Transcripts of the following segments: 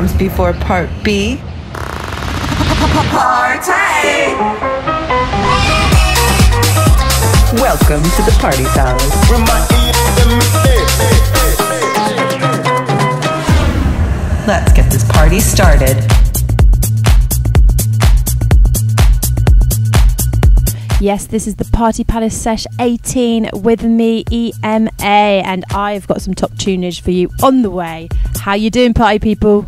comes before part B. Party! Welcome to the Party Palace. Let's get this party started. Yes, this is the Party Palace Sesh 18 with me, EMA, and I've got some top tunage for you on the way. How you doing, party people?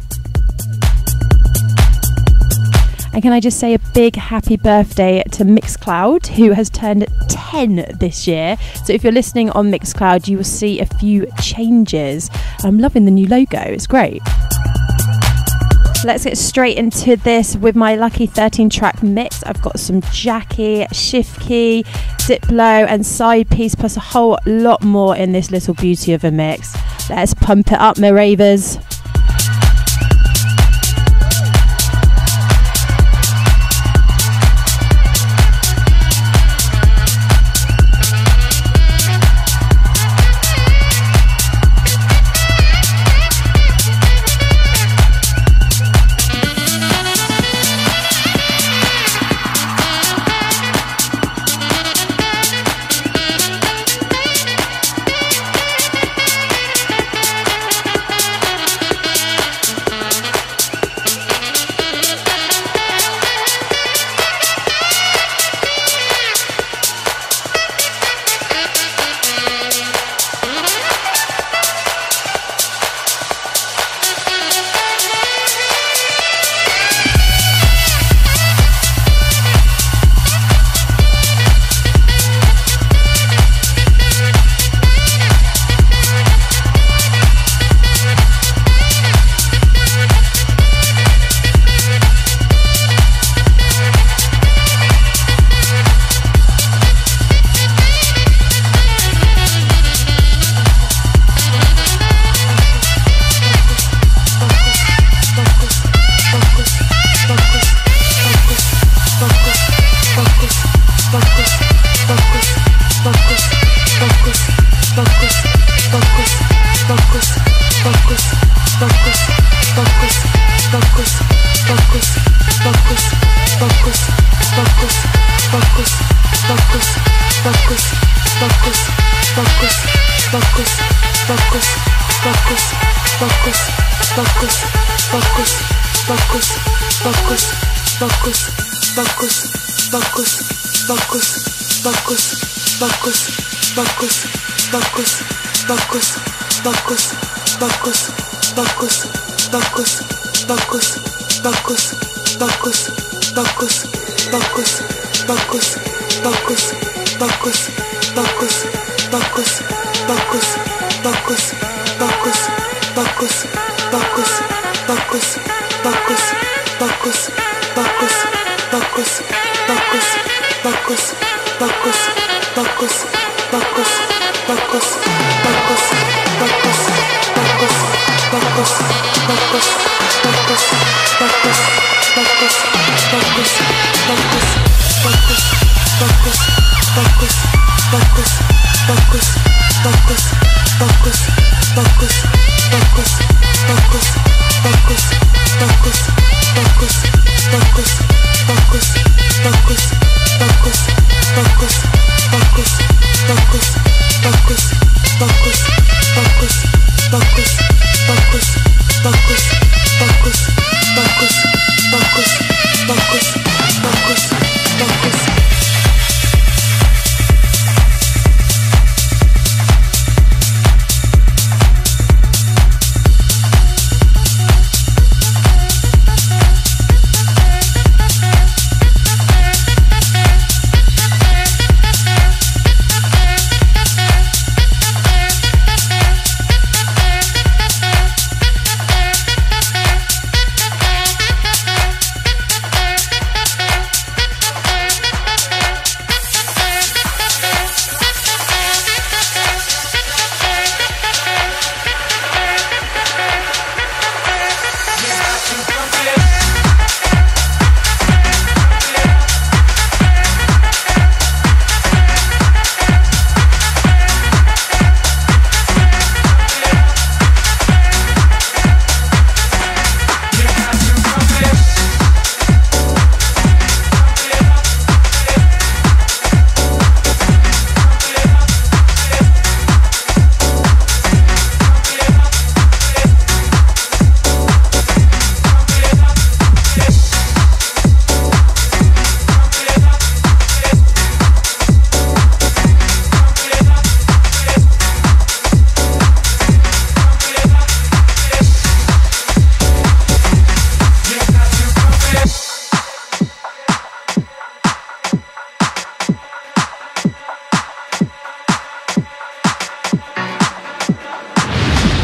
And can I just say a big happy birthday to Mixcloud, who has turned 10 this year. So if you're listening on Mixcloud, you will see a few changes. I'm loving the new logo, it's great. Let's get straight into this with my lucky 13-track mix. I've got some Jackie, Shift Key, Diplo and Side Piece, plus a whole lot more in this little beauty of a mix. Let's pump it up, my ravers.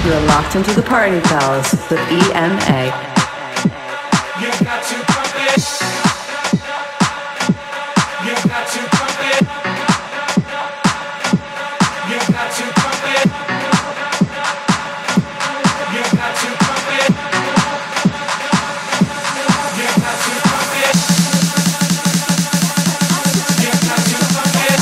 You are locked into the Party Palace with EMA. You got to pump it. You got to pump it. You got to pump it. You got to pump it. You got to pump it. You got to pump it.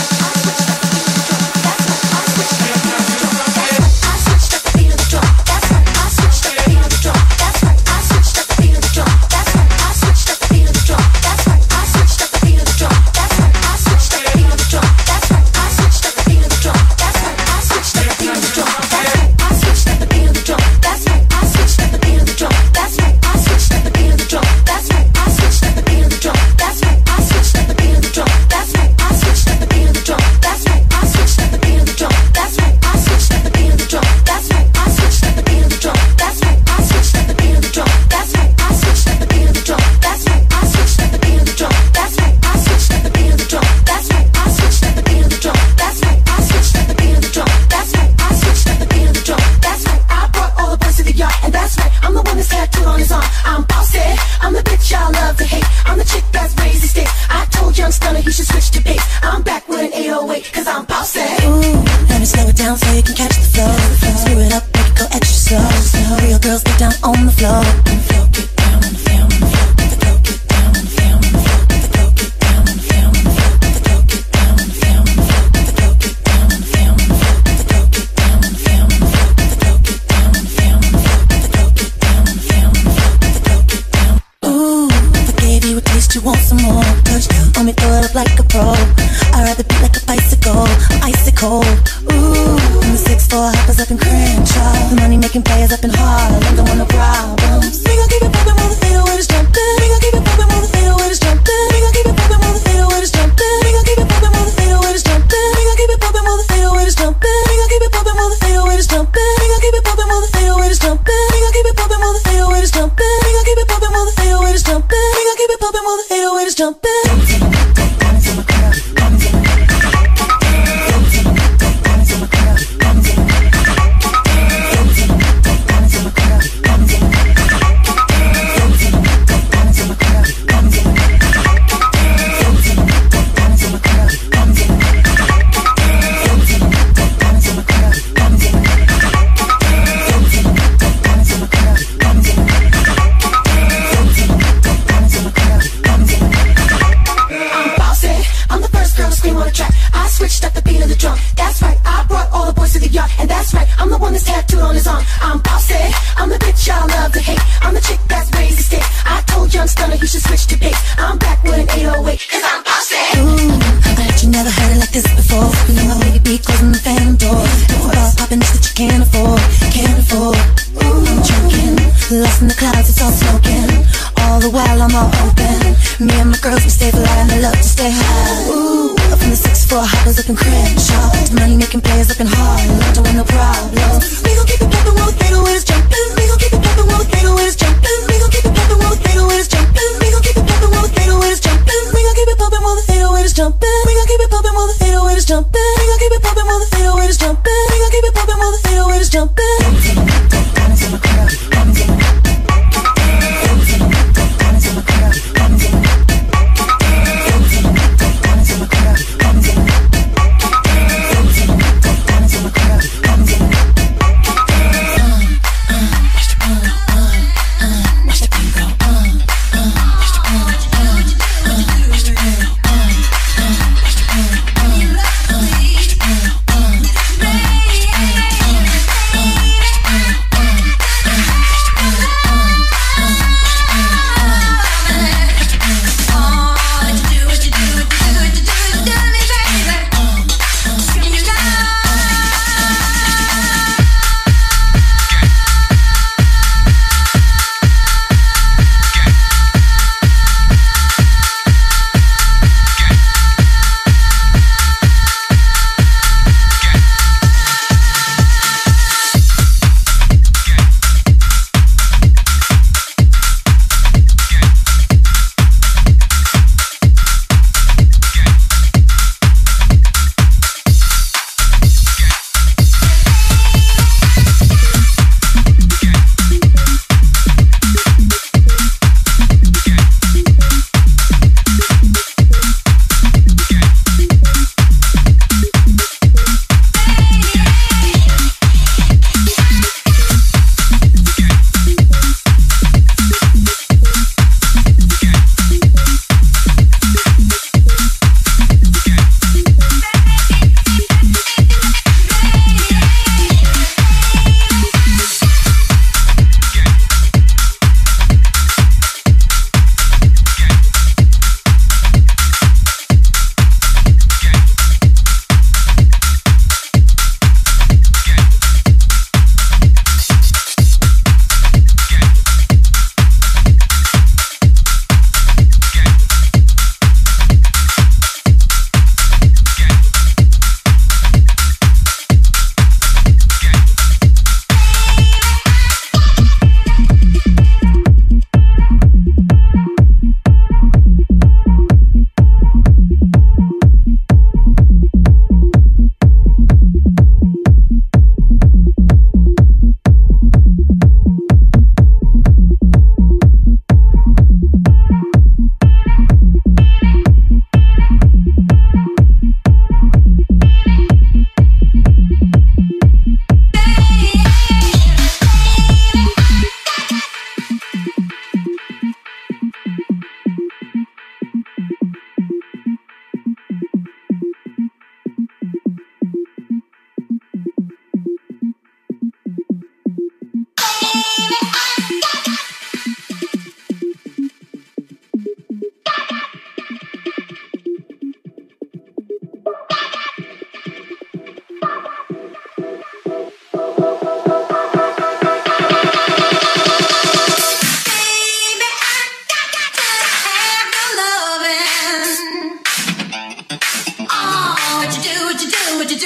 I switched up the beat of the drum. That's right. I switched up the beat of the drum. That's right. I switched up the beat of the drum. That's right. I switched up the beat of the drum. That's right. I switched up the beat of the drum. That's right. I switched up the beat of the drum. That's right. I switched up the beat of the drum. That's right. I switched up the beat of the drum. That's right. I switched up the beat of the drum. That's right. I switched up the beat of the drum. That's right. I switched up the beat of the drum. That's right. I switched up the beat of the drum. That's right. I switched up the beat of the drum. That's right. I switched up the beat of the drum. That's right. I switched up the beat of the drum. That's right. I switched up the beat of the drum. That's right. I switched up the beat of the drum. That's right. I switched up the beat of the drum. That's right. I switched up the beat of the drum. That's right. I switched up the beat of the drum. That's right. I switched up the beat of the drum. That's right. I switched up the beat of the drum. That's right. I switched up the beat of the drum. That's right. I switched up the beat of the drum. That's right. I brought all the boys to the yard, and that's right. I'm the one that's tattooed on his arm. I'm bossy. I'm the bitch y'all love to hate. I'm the chick that's raised the stakes. I told young stunner he should switch to pace. I'm back with an 808, cause I'm bossy. Ooh, let me slow it down so you can catch the flow. Screw it up, make it go extra slow. Real girls get down on the floor. Get down on the floor, on the floor. Get down on the floor, on the floor. Get down on the floor, on the floor. Get down on the floor, on the floor. Get down on the floor, on the floor. Get down on the floor, on the floor. Get down on the floor, on the floor. Get down on the floor, on the floor. Get down. Ooh, if I gave you a taste, you want some more. Touchdown, on me, throw it up like a pro. I'd rather be like a bicycle, icy cold. Ooh, and the 6'4" hoppers up in Crenshaw. The money making players up in Harlem, don't want no problems. We gon' keep it poppin' while the 808 is jumpin'. We gon' keep it poppin' while the 808 is jumpin'. We gon' keep it poppin' while the 808 is jumpin'. We gon' keep it poppin' while the 808 is jumpin'. We gon' keep it poppin' while the 808 is jumpin'. We gon' keep it poppin' while the 808 is jumpin'. We gon' keep it poppin' while the 808 is jumpin'. We gon' keep it poppin' while the 808 is jumpin'. We gon' keep it poppin' while the 808 is jumpin'. We gon' keep it poppin' while the 808 is jumpin'. Up in Crenshaw, the money making players up in Harlem, don't want no problems. We gon' keep it poppin' while the 808 is jumpin'. We gon' keep it poppin' while the 808 is jumpin'. We gon' keep it poppin' while the 808 is jumpin'. We gon' keep it poppin' while the 808 is jumpin'. We gon' keep it poppin' while the 808 is jumpin'. We gon' keep it poppin' while the 808 is jumpin'. We gon' keep it poppin' while the 808 is jumpin'. We gon' keep it poppin' while the 808 is jumpin'.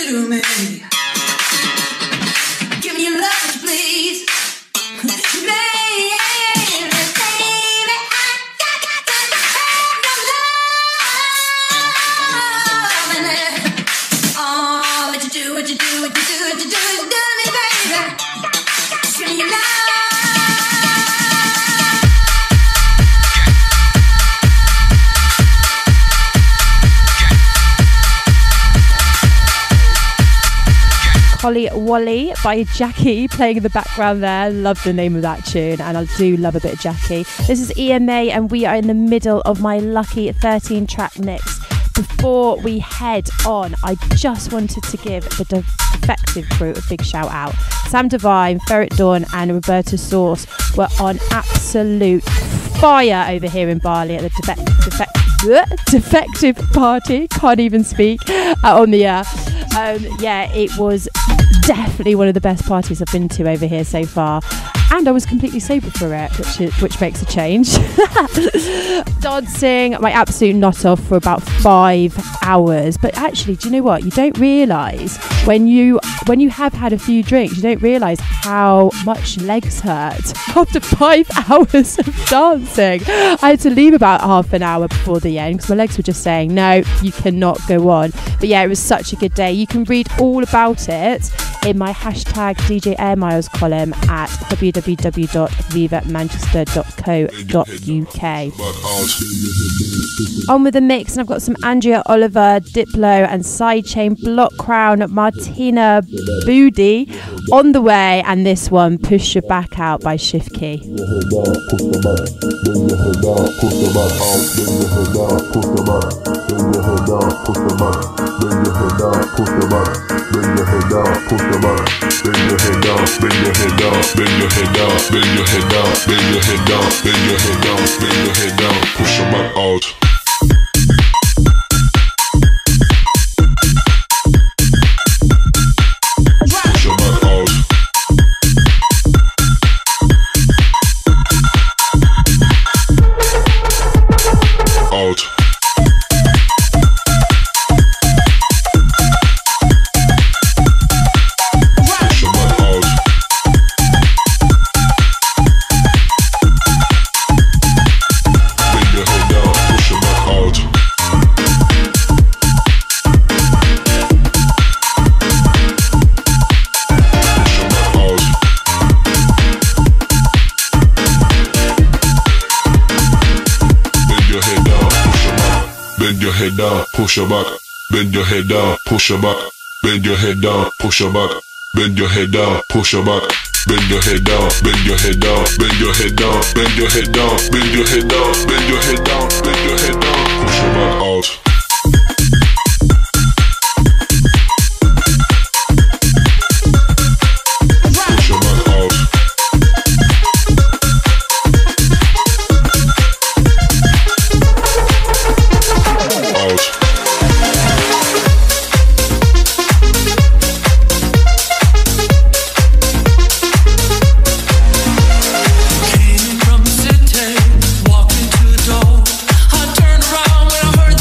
you do me? Give me your love, please. Baby, I got to have your love. Oh, what you do, what you do, what you do, what you do, what you do to me, baby. Give me your love. Holly Wally by Jackie playing in the background there. Love the name of that tune, and I do love a bit of Jackie. This is EMA, and we are in the middle of my lucky 13 track mix. Before we head on, I just wanted to give the Defective crew a big shout out. Sam Divine, Ferret Dawn and Roberta Source were on absolute fire over here in Bali at the Defective party. Can't even speak on the air. Yeah, it was definitely one of the best parties I've been to over here so far, and I was completely sober for it, which makes a change. Dancing my absolute nut off for about 5 hours. But actually, do you know what? You don't realise when you have had a few drinks, you don't realise how much legs hurt after 5 hours of dancing. I had to leave about half an hour before the end because my legs were just saying, no, you cannot go on. But yeah, it was such a good day. You can read all about it in my hashtag DJ Air Miles column at www.vivamanchester.co.uk. On with the mix, and I've got some Andrea Oliver, Diplo and Sidechain, Block Crown, Martina Boody on the way, and this one, Push Your Back Out by Shift Key. Bend your head down, push your back. Bend your head down, bend your head down, bend your head down, bend your head down, bend your head down, bend your head down, bend your head down, push your back out. Push your back out. Out. Head down, push your back. Bend your head down, push your back. Bend your head down, push your back. Bend your head down, push your back. Bend your head down, bend your head down, bend your head down, bend your head down, bend your head down, bend your head down, bend your head down, push your back out. Came from the city, walked into the door. I turned around when I heard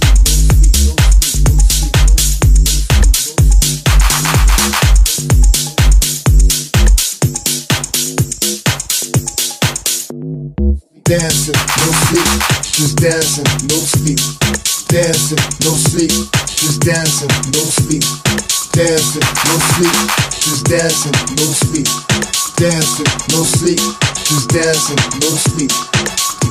Dancing, no sleep, just dancing, no sleep. Dancing, no sleep, just dancing, no sleep. Dancing, no sleep, just dancing, no sleep. Dancing, no sleep, just dancing, no sleep.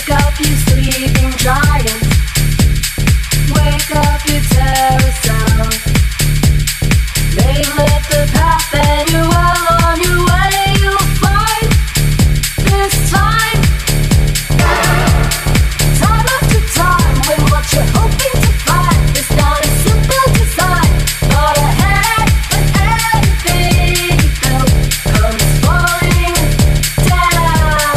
Wake up, you sleeping giant. Wake up, you terror sound. They've lit the path and you're well on your way. You'll find this time, time after time, when what you're hoping to find is not a simple design, but a headache when everything you built comes falling down.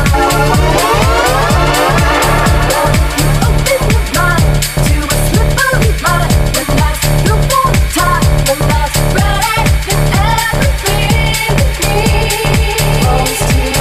But if you open your mind to a slippery line, when life's no more time, when life's ready, then everything falls to you.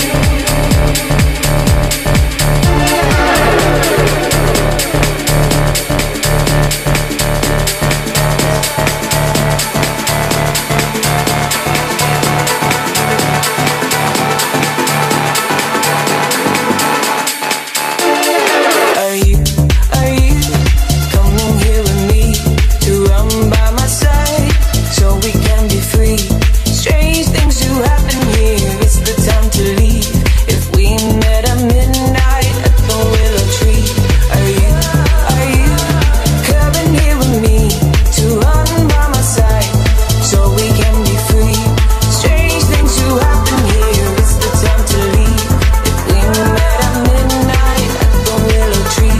Are you coming here with me to run by my side so we can be free? Strange things do happen here. It's the time to leave. If we met at midnight at the willow tree, are you coming here with me to run by my side so we can be free? Strange things do happen here. It's the time to leave. If we met at midnight at the willow tree.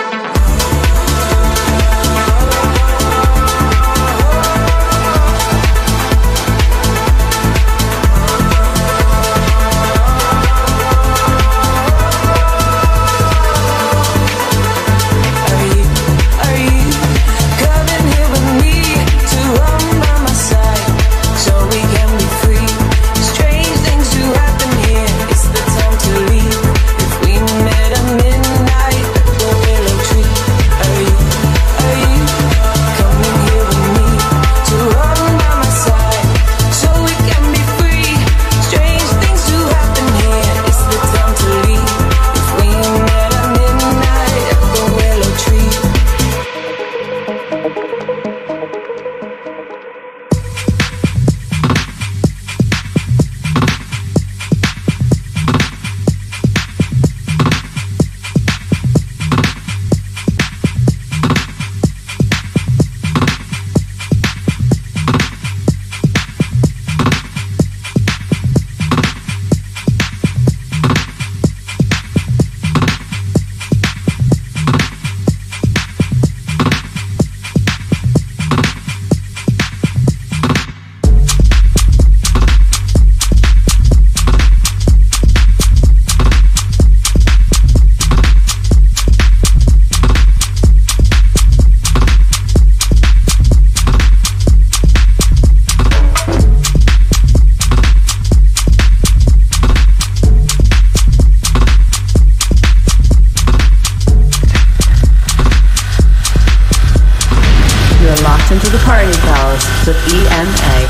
Are you coming here with me to run by my side so we can be free? Strange things do happen here. It's the time to leave. If we met at midnight at the willow tree, are you coming here with me to run by my side so we can be free? Strange things do happen here. It's the time to leave. If we met at midnight at the willow tree. You're locked into the Party Palace with EMA.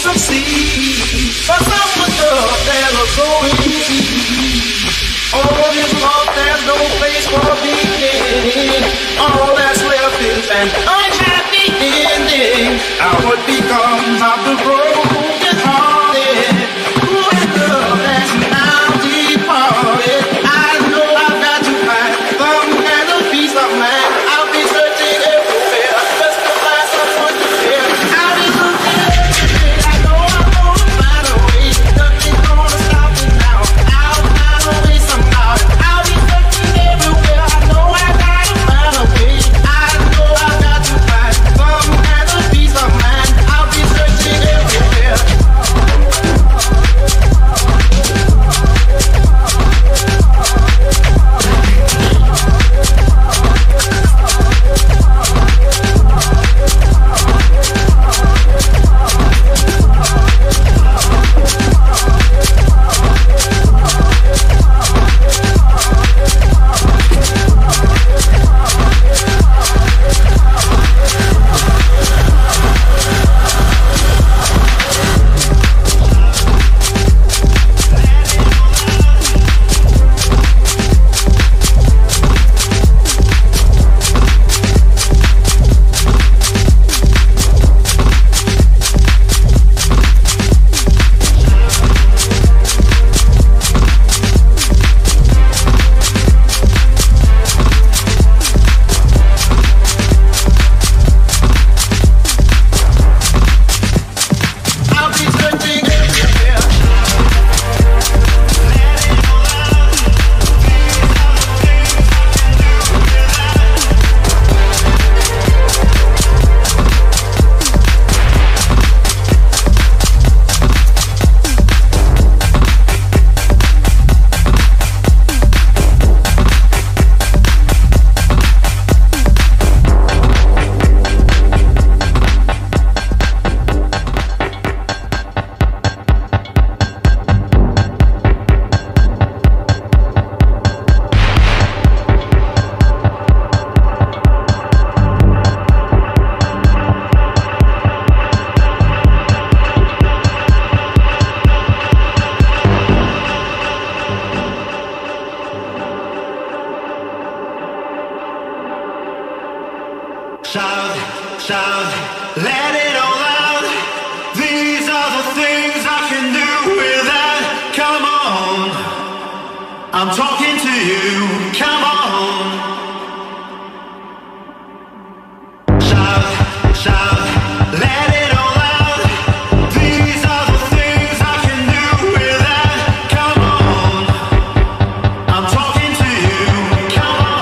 succeed. But someone does, there's a going easy. All this love, there's no place for being. All that's left is an unhappy ending. Now what becomes of the broken hearted? Who is love that's now departed? I know I've got to find some kind of peace of mind. I'll be searching everywhere just to find someone to care. I'll be looking everywhere. I know I'm gonna find a way. Nothing's gonna stop me now. I'll find a way somehow. I'll be searching everywhere. I know I gotta find a way. I know I've got to find some kind of peace of mind. I'll be searching everywhere. I'll be searching everywhere. Shout, shout, let it all out. These are the things I can do without. Come on, I'm talking to you. Come on. Shout, shout, let it all out. These are the things I can do without. Come on, I'm talking to you. Come on.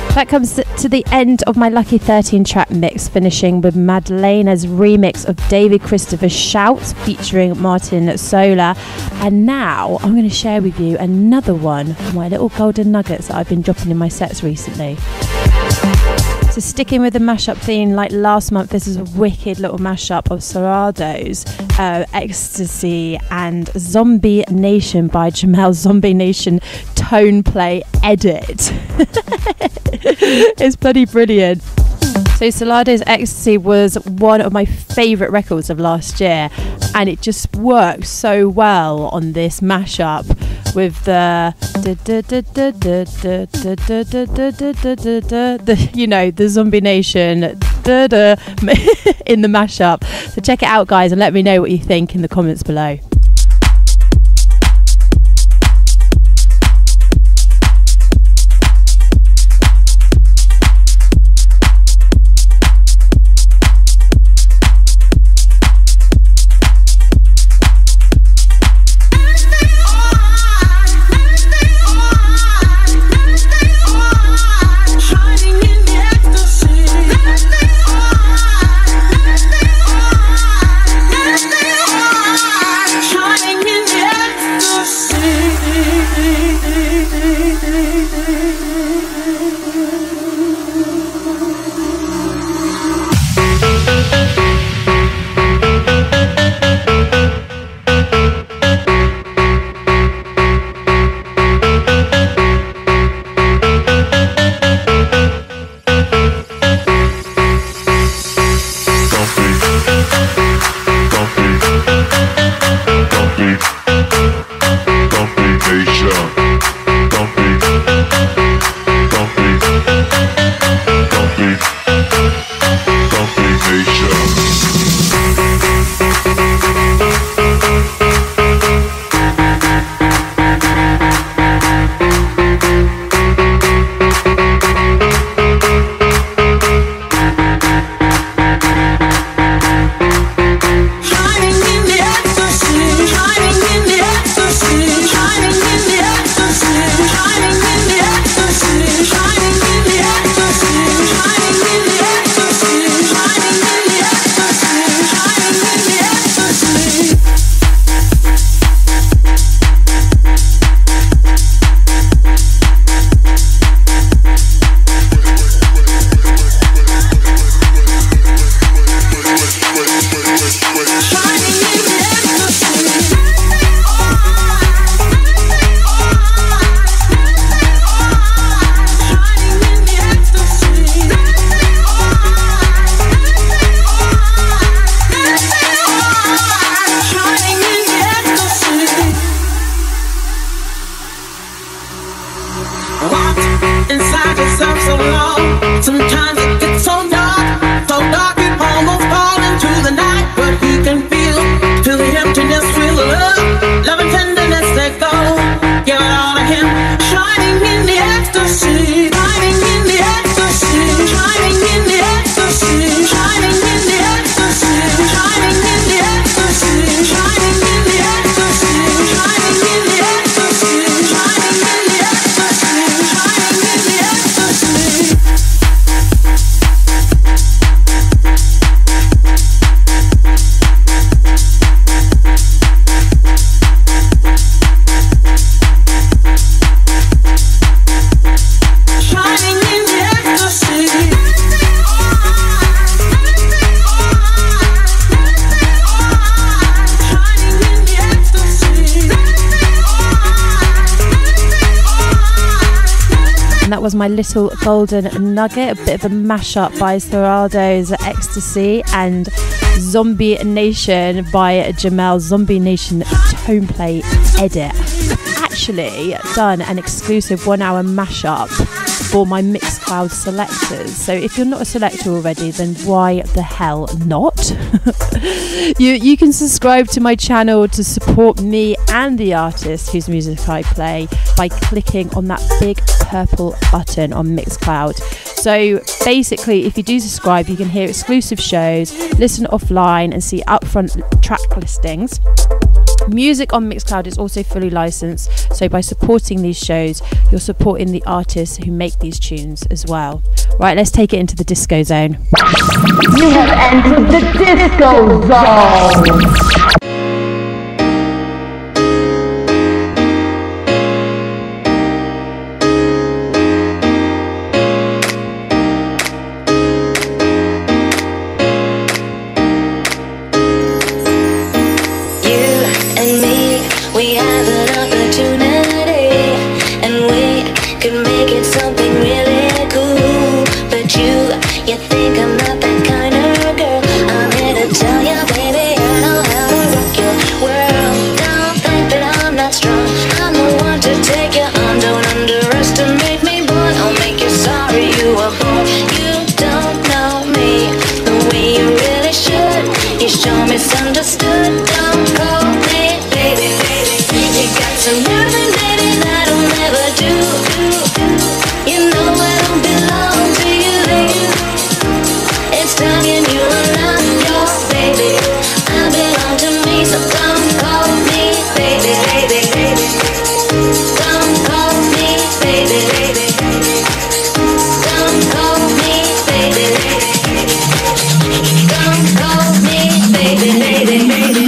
That comes to the end of my Lucky 13 track mix, finishing with Madalena's remix of David Christopher's Shout featuring Martin Sola. And now I'm going to share with you another one of my little golden nuggets that I've been dropping in my sets recently. So sticking with the mashup theme, like last month, this is a wicked little mashup of Sorado's Ecstasy and Zombie Nation by Jamel Zombie Nation Tone Play Edit. It's bloody brilliant. So Solardo's Ecstasy was one of my favourite records of last year, and it just worked so well on this mashup with the you know, the Zombie Nation in the mashup. So check it out, guys, and let me know what you think in the comments below. That was my little golden nugget, a bit of a mashup by Sorado's Ecstasy and Zombie Nation by Jamel Zombie Nation Tone Play Edit. I've actually done an exclusive 1 hour mashup for my Mixcloud selectors, so if you're not a selector already, then why the hell not? You can subscribe to my channel to support me and the artist whose music I play by clicking on that big purple button on Mixcloud. So basically, if you do subscribe, you can hear exclusive shows, listen offline and see upfront track listings. Music on Mixcloud is also fully licensed, so by supporting these shows, you're supporting the artists who make these tunes as well. Right, let's take it into the disco zone. You have entered the disco zone. Misunderstood, don't call me baby, baby. You got some nerve and baby that'll never do. You know I don't belong to you. It's time you knew I'm not your baby. I belong to me, so don't call me baby, baby, baby. Don't call me baby, baby. Don't call me baby, baby. Don't call me baby, baby, baby.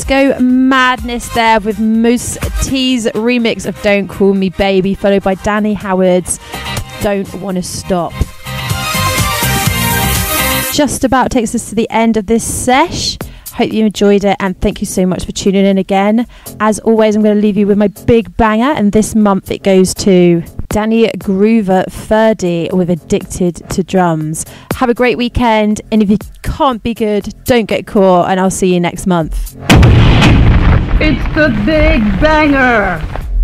Disco madness there with Moose T's remix of Don't Call Me Baby, followed by Danny Howard's Don't Wanna Stop. Just about takes us to the end of this sesh. Hope you enjoyed it, and thank you so much for tuning in again. As always, I'm going to leave you with my big banger, and this month it goes to Danny Groover Ferdy with Addicted to Drums. Have a great weekend, and if you can't be good, don't get caught, and I'll see you next month. It's the big banger.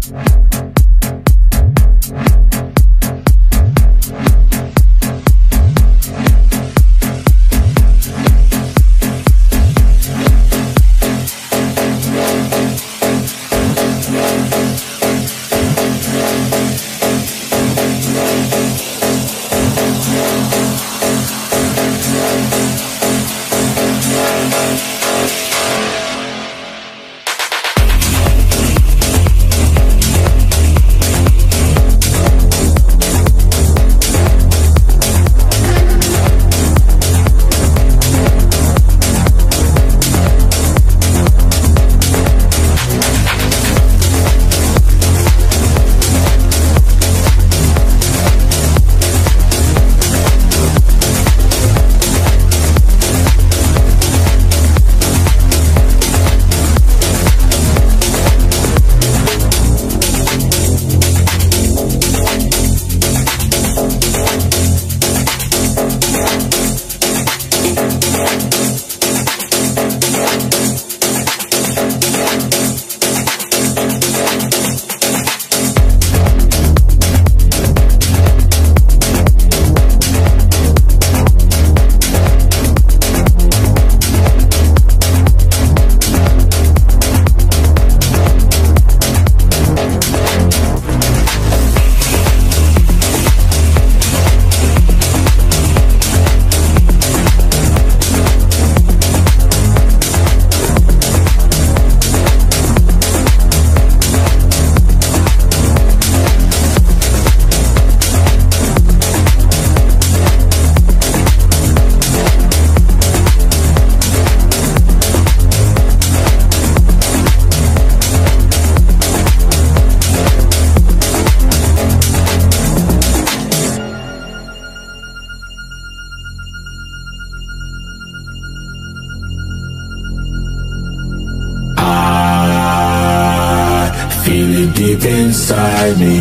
deep inside me.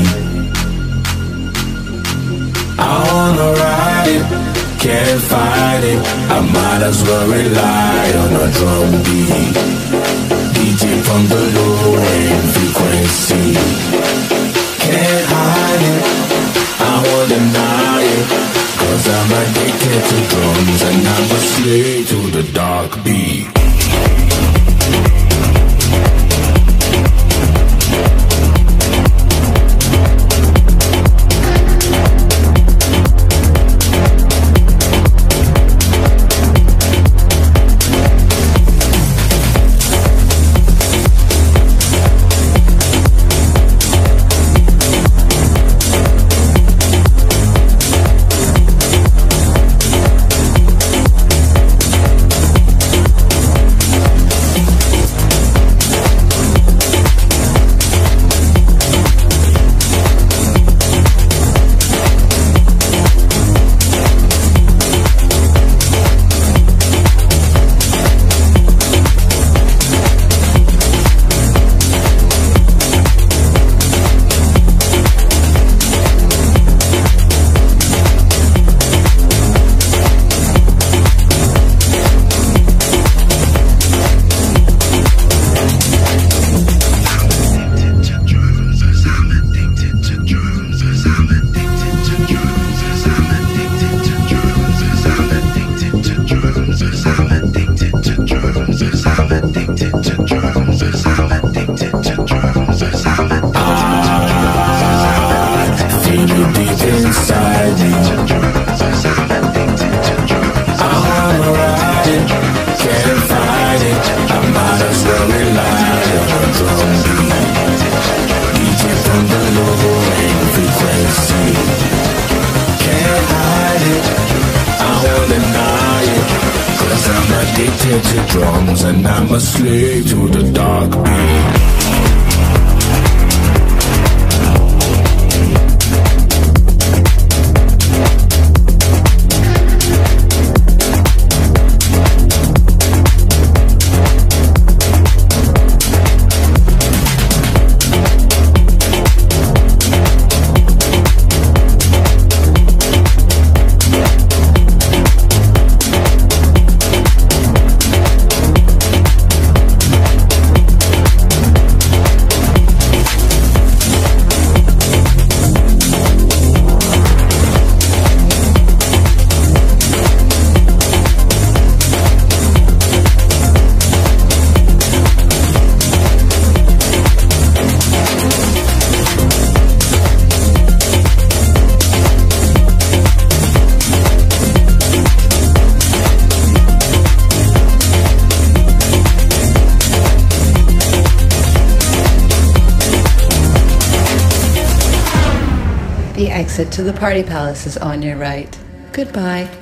I wanna ride it, can't fight it. I might as well rely on a drum beat. DJ from the low-end frequency. Can't hide it, I won't deny it. 'Cause I'm addicted to drums and I'm a slave to the dark beat. Addicted hits the drums, and I'm a slave to the dark beat. The exit to the Party Palace is on your right. Goodbye.